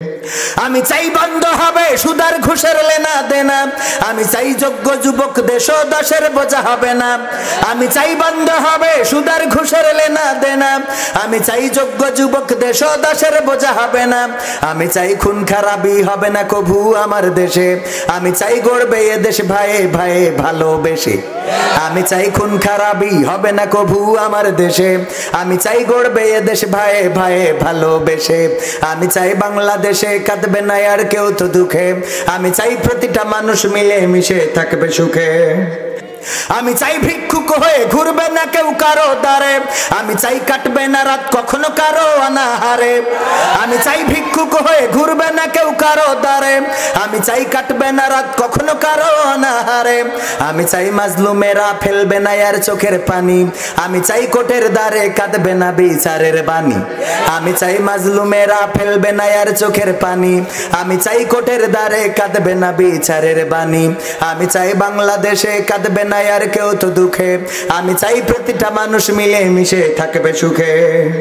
আমি চাই বন্ধ হবে সুদার ঘুষের লেনা দেনা, আমি চাই যোগ্য যুবক দেশ দাসের বোঝা হবে না। আমি চাই বন্ধ হবে সুদার ঘুষের লেনা দেনা, আমি চাই যোগ্য যুবক দেশ দাসের বোঝা হবে না। আমি চাই খুন খারাপি হবে না কভু আমার দেশে, আমি চাই গড়বে এ দেশ ভাইয়ে ভাইয়ে ভালোবেসে। আমি চাই খুন খারাপি হবে না কভু আমার দেশে, আমি চাই গড়বে এ দেশ ভাইয়ে ভাইয়ে ভালোবেসে। আমি চাই বাংলাদেশে কাঁদবে না আর কেউ তো দুঃখে, আমি চাই প্রতিটা মানুষ মিলে মিশে থাকবে সুখে। আমি চাই ভিক্ষুক হয়ে ঘুরবে না কেউ কারো দ্বারে, আমি চাই কাটবে না রাত কখনো কারো অনাহারে। আমি চাই ভিক্ষুক হয়ে ঘুরবে না কেউ কারো দ্বারে, আমি চাই কাটবে না রাত কখনো কারো অনাহারে। আমি চাই মাজলুমেরা ফেলবে না আর চোখের পানি, আমি চাই কোটের দ্বারে কাঁদবে না বিচারের বাণী। আমি চাই মাজলুমেরা ফেলবে না আর চোখের পানি, আমি চাই কোটের দ্বারে কাঁদবে না বিচারের বাণী। আমি চাই বাংলাদেশে কাঁদবে না আর কেউ তো দুঃখে, আমি চাই প্রতিটা মানুষ মিলে মিশে থাকবে সুখে।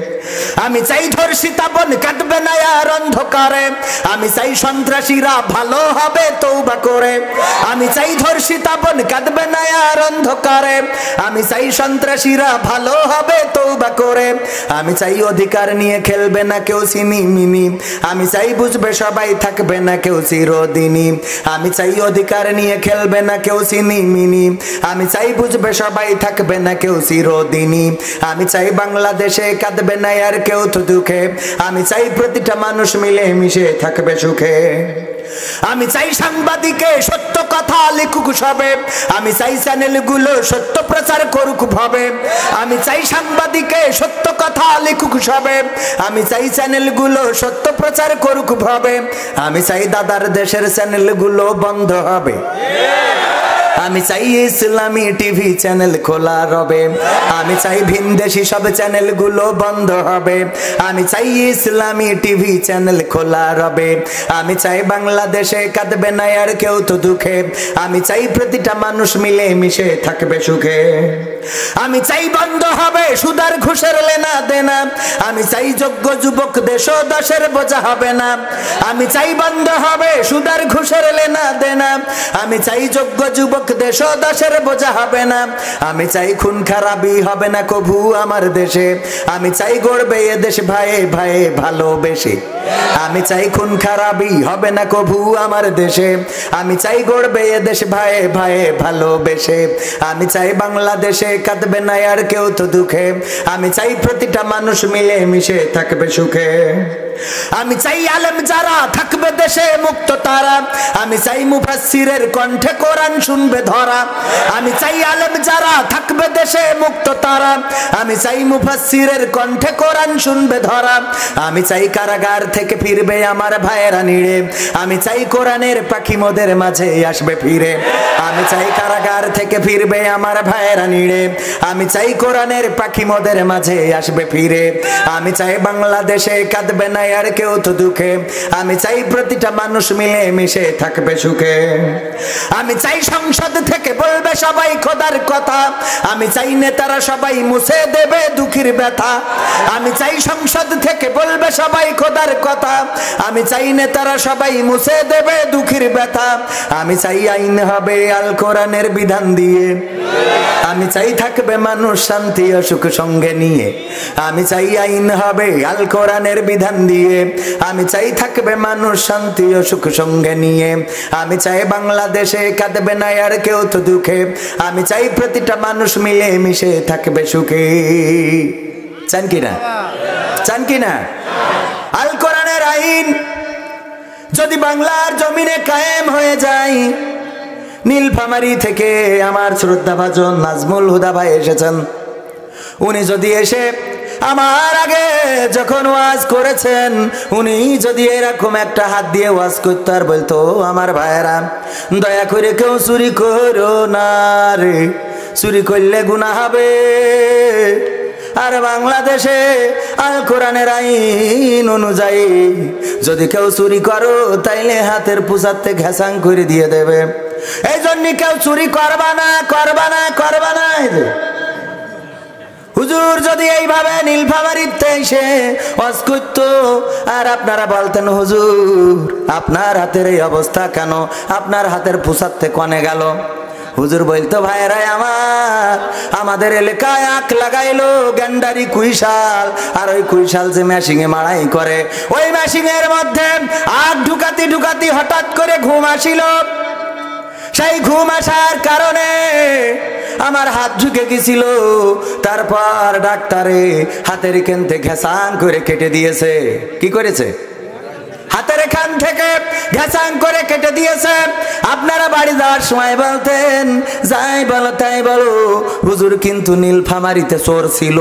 আমি চাই ধর্ষিতা বোন কাঁদবে না আর অন্ধকারে, আমি চাই সন্ত্রাসীরা ভালো হবে তওবা করে। আমি চাই ধর্ষিতা বোন কাঁদবে না আর অন্ধকারে, আমি চাই সন্ত্রাসীরা ভালো হবে তওবা করে। আমি চাই অধিকার নিয়ে খেলবে না কেউ সিনি মিনি, আমি চাই বুঝবে সবাই থাকবে না কেউ চিরদিনই। আমি চাই অধিকার নিয়ে খেলবে না কেউ সিনি মিনি, আমি চাই বুঝবে সবাই থাকবে না কেউ চিরদিনই। আমি চাই বাংলাদেশে কাঁদবে না আর কেউ তো দুঃখে, আমি চাই প্রতিটা মানুষ মিলে মিশে থাকবে সুখে। আমি চাই সাংবাদিকে সত্য কথা লিখুক সবে, আমি চাই চ্যানেলগুলো সত্য প্রচার করুক ভাবে। আমি চাই সাংবাদিকে সত্য কথা লিখুক সবে, আমি চাই চ্যানেলগুলো সত্য প্রচার করুক ভাবে। আমি চাই দাদার দেশের চ্যানেলগুলো বন্ধ হবে, আমি চাই ইসলামী টিভি চ্যানেল খোলা রবে। আমি চাই ভিনদেশি সব চ্যানেলগুলো বন্ধ হবে, আমি চাই ইসলামী টিভি চ্যানেল খোলা রবে। আমি চাই বাংলাদেশে কাঁদবে না আর কেউ তো দুঃখে, আমি চাই প্রতিটা মানুষ মিলে মিশে থাকবে সুখে। আমি চাই বন্ধ হবে সুদার ঘুষের লেনা দেনা, আমি চাই যোগ্য যুবক দেশ দাসের বোঝা হবে না। আমি চাই বন্ধ হবে সুদার ঘুষের লেনা দেনা, আমি চাই যোগ্য যুবক দেশ দাসের বোঝা হবে না। আমি চাই খুন খারাপি হবে না কভু আমার দেশে, আমি চাই গড়বে এ দেশ ভাইয়ে ভাইয়ে ভালোবেসে। আমি চাই খুন খারাপি হবে না কভু আমার দেশে, আমি চাই গড়বে এ দেশ ভাইয়ে ভাইয়ে ভালোবেসে। আমি চাই বাংলাদেশে কাঁদবে না আর কেউ তো দুঃখে, আমি চাই প্রতিটা মানুষ মিলে মিশে থাকবে সুখে। আমি চাই আলেম যারা থাকবে দেশে মুক্ত তারা, আমি চাই মুফাসসিরের কণ্ঠে কোরআন শুনবে ধরা। আমি চাই আলেম যারা থাকবে দেশে মুক্ত তারা, আমি চাই মুফাসসিরের কণ্ঠে কোরআন শুনবে ধরা। আমি চাই কারাগার থেকে ফিরবে আমার ভাইয়েরা নিড়ে, আমি চাই কোরআনের পাখি মোদের মাঝে আসবে ফিরে। আমি চাই কারাগার থেকে ফিরবে আমার ভাইয়েরা নিড়ে, আমি চাই কোরআনের পাখি মোদের মাঝে আসবে ফিরে। আমি চাই বাংলাদেশে কাঁদবে না আর কেউ তো দুঃখে, আমি চাই প্রতিটা মানুষ মিলে মিশে থাকবে সুখে। আমি চাই সংসদ থেকে বলবে সবাই খোদার কথা, আমি চাই নেতারা সবাই মুছে দেবে দুঃখের ব্যথা। আমি চাই সংসদ থেকে বলবে সবাই খোদার কথা, আমি চাই নেতারা সবাই মুছে দেবে দুঃখের ব্যথা। আমি চাই আইন হবে আল কোরআনের বিধান দিয়ে, আমি চাই থাকবে মানুষ শান্তি ও সুখ সঙ্গে নিয়ে। আমি চাই আইন হবে আল কোরআনের বিধান দিয়ে, আমি চাই থাকবে মানুষ শান্তি ও সুখ সঙ্গে নিয়ে। আমি চাই বাংলাদেশে কাঁদবে না আর কেউ তো দুঃখে, আমি চাই প্রতিটা মানুষ মিলে মিশে থাকবে সুখে। চান কিনা? চান কিনা? আল কোরআনের আইন যদি বাংলার জমিনে কায়েম হয়ে যায়, নীলফামারী থেকে আমার শ্রদ্ধাভাজন নাজমুল হুদা ভাই এসেছেন, উনি যদি এসে আমার আগে যখন ওয়াজ করেছেন, উনি যদি এরকম একটা হাত দিয়ে ওয়াজ করতো আর বলতো, আমার ভাইয়েরা দয়া করে কেউ চুরি করো না রে, চুরি করলে গুনাহ হবে। আর বাংলাদেশে আল কোরআনের আইন অনুযায়ী যদি কেউ চুরি করো তাইলে হাতের পুষাতে ঘেসাং করে দিয়ে দেবে। এই জন্য কেউ চুরি করবা না, করবা না, করবা না। হুজুর যদি এইভাবে নীলফামারীতে এসে ওয়াজ করতো আর আপনারা বলতেন হুজুর আপনার হাতের এই অবস্থা কেন, আপনার হাতের পোশাকতে কনে গেল, হুজুর বলতো ভাইরাই আমাদের এলাকায় আখ লাগাইলো গেন্ডারি কুইশাল, আর ওই কুইশাল যে মেশিনে মাড়াই করে ওই মেশিনের মধ্যে আখ ঢুকাতি ঢুকাতি হঠাৎ করে ঘুম আসিল। সেই ঘুম আসার কারণে আমার হাত ঢুকে গেছিল। তারপর ডাক্তারে হাতের এখান থেকে ঘেঁষাং করে কেটে দিয়েছে। কি করেছে? হাতের এখান থেকে ঘেঁষাং করে কেটে দিয়েছে। আপনারা বাড়ি যাওয়ার সময় বলতেন যাই বলো তাই বলো হুজুর কিন্তু নীলফামারীতে চোর ছিল,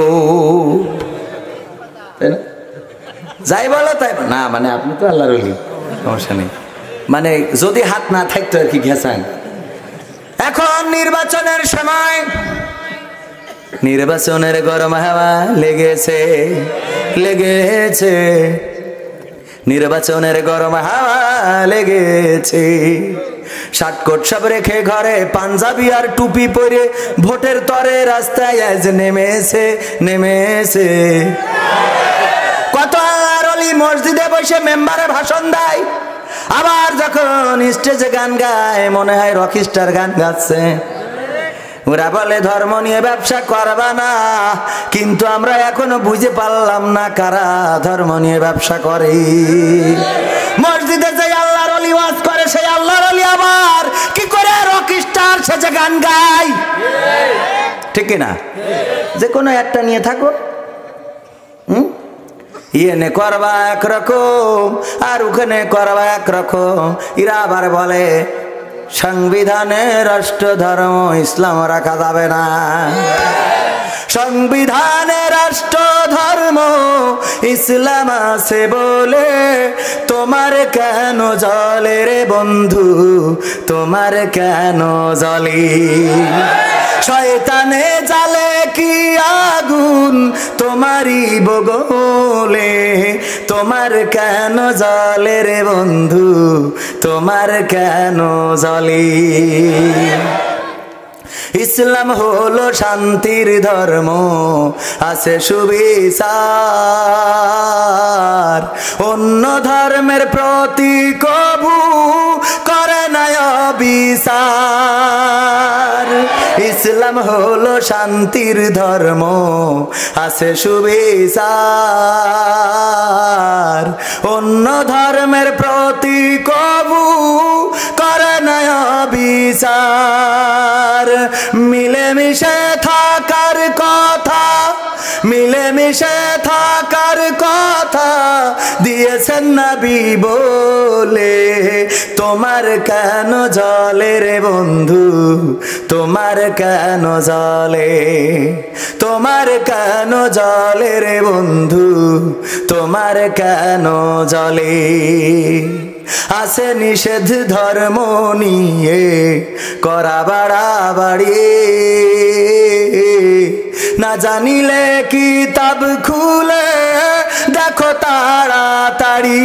যাই বলো তাই না, মানে আপনি তো আল্লাহর ওলি, সমস্যা নেই, মানে যদি হাত না থাকতো আর কি ঘেঁষাং। এখন নির্বাচনের সময়, নির্বাচনের গরম হাওয়া লেগেছে লেগেছে, নির্বাচনের গরম হাওয়া লেগেছে। শার্টকোট সব রেখে ঘরে পাঞ্জাবি আর টুপি পরে ভোটের তরে রাস্তায় আজ নেমেছে নেমেছে। কত আল্লাহর ওলি মসজিদে বসে মেম্বারে ভাষণ দেয়, আবার যখন স্টেজে গান গায় মনে হয় রকস্টার গান গাচ্ছে। ওরা বলে ধর্ম নিয়ে ব্যবসা করবা না, কিন্তু আমরা এখনো বুঝে পারলাম না কারা ধর্ম নিয়ে ব্যবসা করে। মসজিদে যে আল্লাহর ওলি ওয়াজ করে সেই আল্লাহর ওলি আবার কি করে রকস্টার সেজে গান গায়, ঠিক না? যে কোনো একটা নিয়ে থাকো, ইয়েনে করবা একরকম আর ওখানে করবা একরকম। এরা আবার বলে সংবিধানে রাষ্ট্র ধর্ম ইসলাম রাখা যাবে না, সংবিধানে রাষ্ট্র ধর্ম ইসলাম আছে বলে তোমার কেন জ্বলে রে বন্ধু, তোমার কেন জ্বলে? শয়তানে জ্বালে কি আগুন তোমারই বগলে, তোমার কেন জ্বলে রে বন্ধু, তোমার কেন জ্বলে? ইসলাম হলো শান্তির ধর্ম, আছে সুবিচার, অন্য ধর্মের প্রতি কবু করে না বিচার। ইসলাম হলো শান্তির ধর্ম, আছে সুবিচার, অন্য ধর্মের প্রতি কবু করে না বিচার। মিলেমিশে থাকার কথা, মিলেমিশে থাকার কথা দিয়েছেন নবী বলে, তোমার কেন জ্বলে রে বন্ধু, তোমার কেন জ্বলে, তোমার কেন জ্বলে রে বন্ধু, তোমার কেন জ্বলে? আছে নিষেধ ধর্ম নিয়ে করা বাড়াবাড়ি, না জানিলে কিতাব খুলে দেখো তাড়াতাড়ি।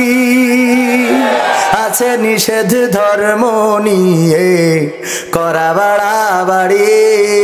আছে নিষেধ ধর্ম নিয়ে করা বাড়াবাড়ি,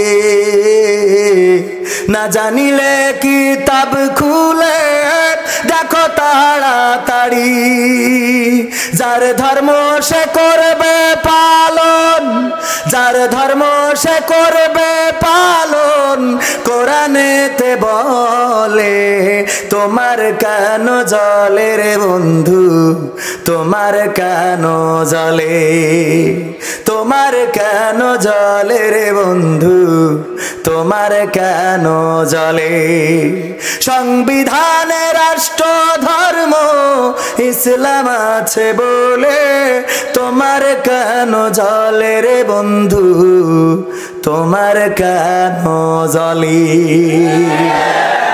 না জানিলে কিতাব খুলে দেখো তাড়াতাড়ি। যার ধর্ম সে করবে পালন, যার ধর্ম সে করবে পালন, কোরআনেতে বলে তোমার কেন জ্বলে রে বন্ধু, তোমার কেন জ্বলে, তোমার কেন জ্বলে রে বন্ধু, তোমার কেন জ্বলে? সংবিধানে রাষ্ট্র ধর্ম ইসলাম আছে বলে তোমার কেন জ্বলে রে বন্ধু, তোমার কেন জ্বলে?